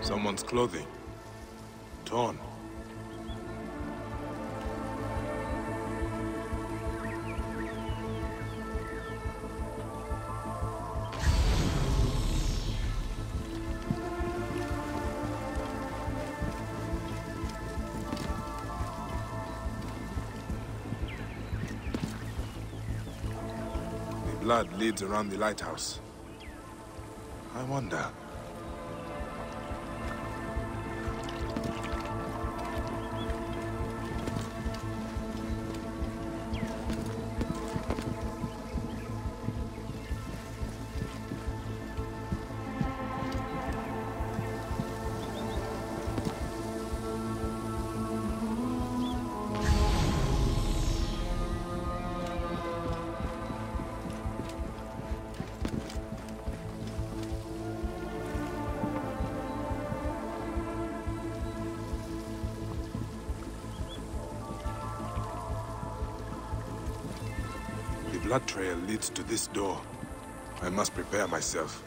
Someone's clothing. Torn. The blood leads around the lighthouse. I wonder. The blood trail leads to this door. I must prepare myself.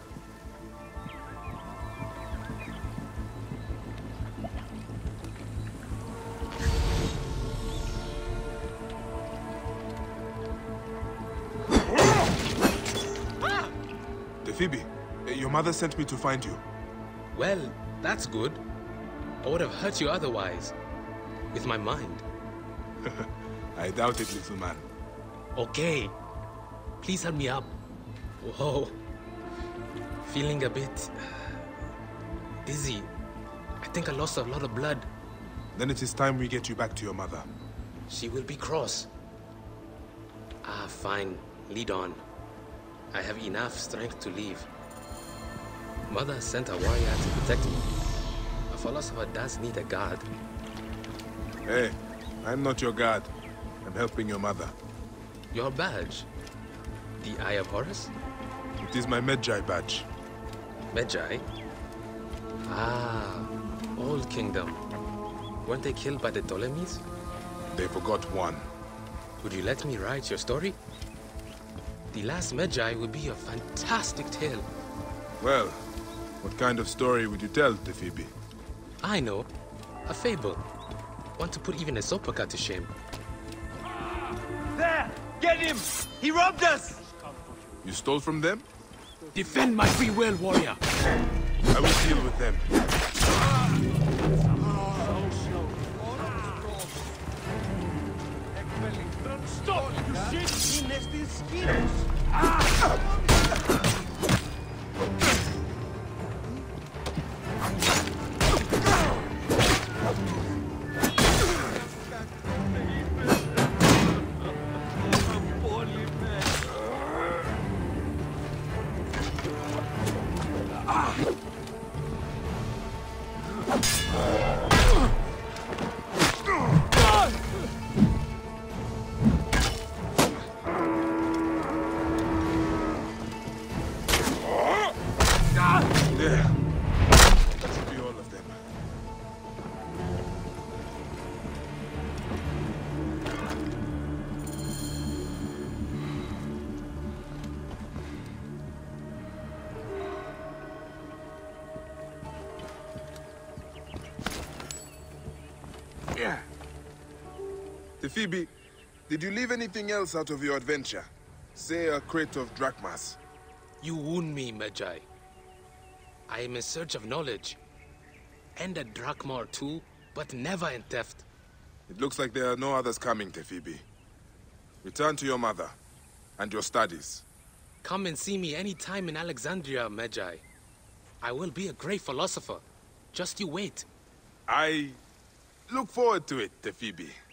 Phoebe, your mother sent me to find you. Well, that's good. I would have hurt you otherwise. With my mind. I doubt it, little man. Okay. Please help me up. Whoa. Feeling a bit... dizzy. I think I lost a lot of blood. Then it is time we get you back to your mother. She will be cross. Ah, fine. Lead on. I have enough strength to leave. Mother sent a warrior to protect me. A philosopher does need a guard. Hey, I'm not your guard. I'm helping your mother. Your badge? The Eye of Horus? It is my Medjay badge. Medjay? Ah, Old Kingdom. Weren't they killed by the Ptolemies? They forgot one. Would you let me write your story? The last Medjay would be a fantastic tale. Well, what kind of story would you tell, Tefibi? I know. A fable. Want to put even a Zopaka to shame. There! Get him! He robbed us! You stole from them? Defend my free will, warrior! I will deal with them. Stop, you shit! Nasty skills! There. That should be all of them. Yeah. Tefibi, did you leave anything else out of your adventure? Say a crate of drachmas. You wound me, Medjay. I am in search of knowledge. And a drachma or two, but never in theft. It looks like there are no others coming, Tefibi. Return to your mother and your studies. Come and see me any time in Alexandria, Medjay. I will be a great philosopher. Just you wait. I look forward to it, Tefibi.